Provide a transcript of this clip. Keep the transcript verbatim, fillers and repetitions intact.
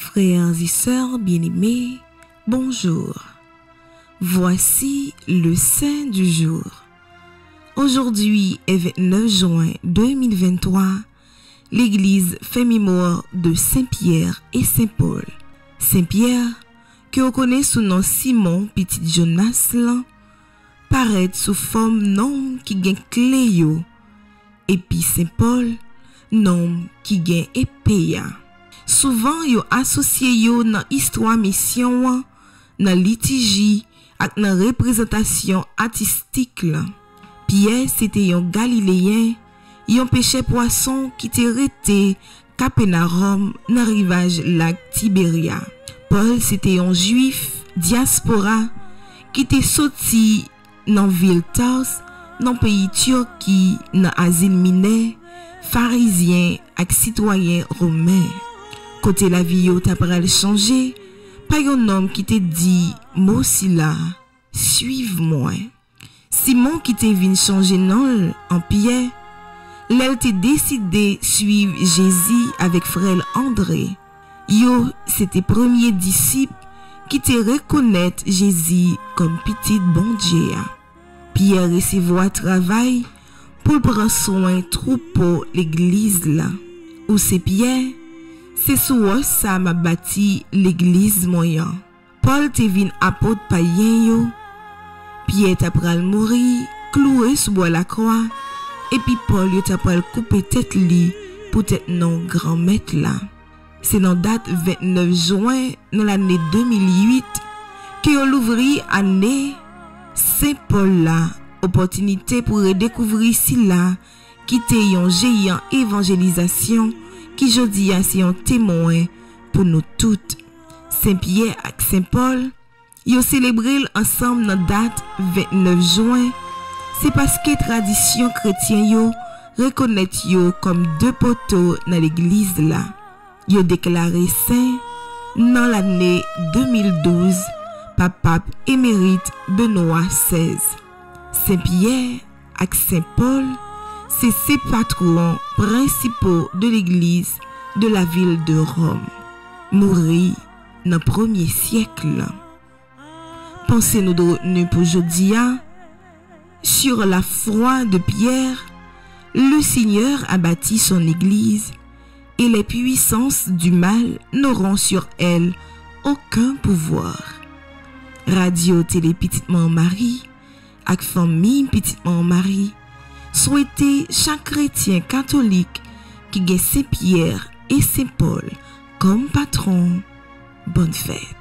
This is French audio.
Frères et sœurs bien-aimés, bonjour. Voici le Saint du jour. Aujourd'hui est vingt-neuf juin deux mille vingt-trois. L'Église fait mémoire de Saint-Pierre et Saint-Paul. Saint-Pierre, que on connaît sous nom Simon Petit Jonas, paraît sous forme nom qui gagne Cléo, et puis Saint-Paul, nom qui gagne épée. Souvent yo associé yo dans histoire mission, dans liturgie ak dans représentation artistique. Pierre c'était un Galiléen, yon pêcheur poisson qui était resté Capernaum dans rivage lac Tibéria. Paul c'était un juif diaspora qui était sorti dans ville Tars, dans pays Turquie, dans asile mineur, pharisien ak citoyen romain. Côté la vie yo t'a pral changer, pas un homme qui te dit mot si là, suive-moi. Simon qui te vient changer non en Pierre, l'elle te décidé suivre Jésus avec frère André. Yo c'était premier disciple qui te reconnaître Jésus comme petit bon Dieu. Pierre recevoir travail pour prendre soin troupeau l'église là. Ou c'est Pierre, c'est sous ça m'a bâti l'église moyen. Paul te vin apôtre païen yo. Pierre t'a pral mourir, cloué sous bois la croix. Et puis Paul yo t'a pral couper tête li pour être non grand maître là. C'est dans date vingt-neuf juin dans l'année deux mille huit que yo l'ouvri année Saint-Paul là, opportunité pour redécouvrir si là qui te yon géant évangélisation qui jodi a c'est un témoin pour nous toutes. Saint-Pierre et Saint-Paul, yo célébré ensemble dans date vingt-neuf juin. C'est parce que tradition chrétienne yo reconnaît yo comme deux poteaux dans l'église là. Yo déclaré saint dans l'année deux mille douze par pape émérite Benoît seize. Saint-Pierre et Saint-Paul, c'est ces patrons principaux de l'église de la ville de Rome. Mourir dans le premier siècle. Pensez-nous de retenue pour aujourd'hui. Sur la foi de Pierre, le Seigneur a bâti son église et les puissances du mal n'auront sur elle aucun pouvoir. Radio Télé Petitement Marie, avec famille Petitement Marie, souhaitez chaque chrétien catholique qui gagne Saint-Pierre et Saint-Paul comme patron. Bonne fête.